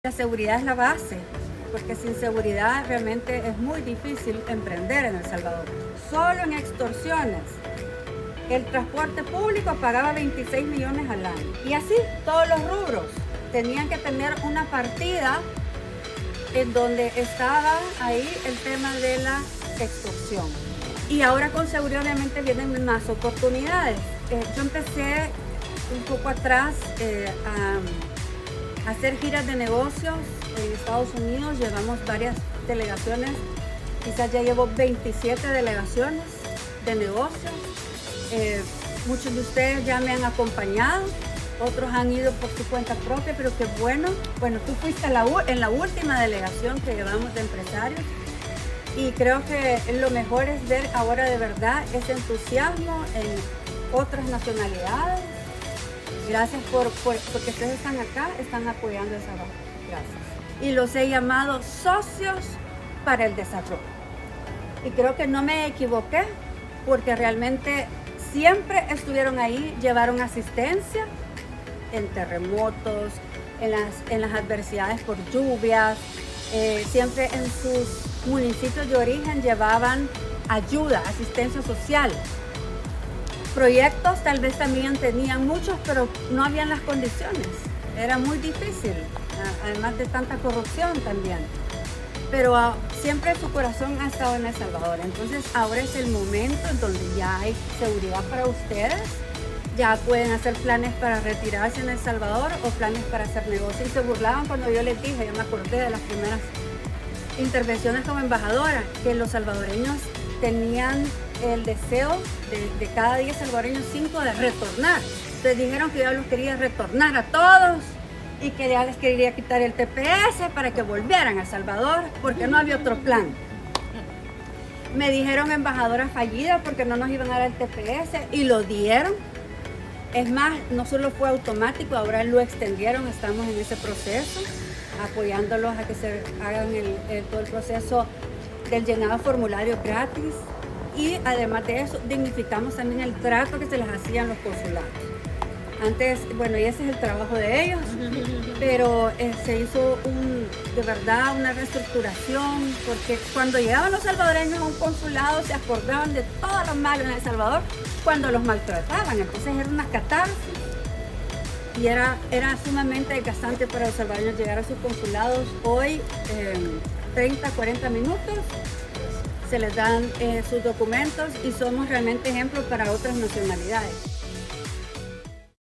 La seguridad es la base, porque sin seguridad realmente es muy difícil emprender en El Salvador. Solo en extorsiones, el transporte público pagaba 26 millones al año. Y así, todos los rubros tenían que tener una partida en donde estaba ahí el tema de la extorsión. Y ahora con seguridad obviamente vienen más oportunidades. Yo empecé un poco atrás a hacer giras de negocios en Estados Unidos. Llevamos varias delegaciones, quizás ya llevo 27 delegaciones de negocios. Muchos de ustedes ya me han acompañado, otros han ido por su cuenta propia, pero qué bueno. Bueno, tú fuiste en la última delegación que llevamos de empresarios y creo que lo mejor es ver ahora de verdad ese entusiasmo en otras nacionalidades. Gracias porque ustedes están acá, están apoyando esa labor. Gracias. Y los he llamado socios para el desarrollo. Y creo que no me equivoqué, porque realmente siempre estuvieron ahí, llevaron asistencia en terremotos, en las adversidades por lluvias, siempre en sus municipios de origen llevaban ayuda, asistencia social. Proyectos tal vez también tenían muchos, pero no habían las condiciones. Era muy difícil, además de tanta corrupción también. Pero siempre su corazón ha estado en El Salvador. Entonces ahora es el momento en donde ya hay seguridad para ustedes. Ya pueden hacer planes para retirarse en El Salvador o planes para hacer negocios. Y se burlaban cuando yo les dije, yo me acordé de las primeras intervenciones como embajadora, que los salvadoreños tenían el deseo de cada 10 salvadoreños, 5 de retornar. Entonces dijeron que yo los quería retornar a todos y que ya les quería quitar el TPS para que volvieran a El Salvador, porque no había otro plan. Me dijeron embajadora fallida porque no nos iban a dar el TPS y lo dieron. Es más, no solo fue automático, ahora lo extendieron, estamos en ese proceso, apoyándolos a que se hagan todo el proceso del llenado de formularios gratis. Y además de eso, dignificamos también el trato que se les hacía en los consulados. Antes, bueno, y ese es el trabajo de ellos, pero se hizo de verdad una reestructuración, porque cuando llegaban los salvadoreños a un consulado se acordaban de todo lo malo en El Salvador cuando los maltrataban. Entonces era una catarsis y era sumamente desgastante para los salvadoreños llegar a sus consulados. Hoy, 30, 40 minutos, se les dan sus documentos y somos realmente ejemplos para otras nacionalidades.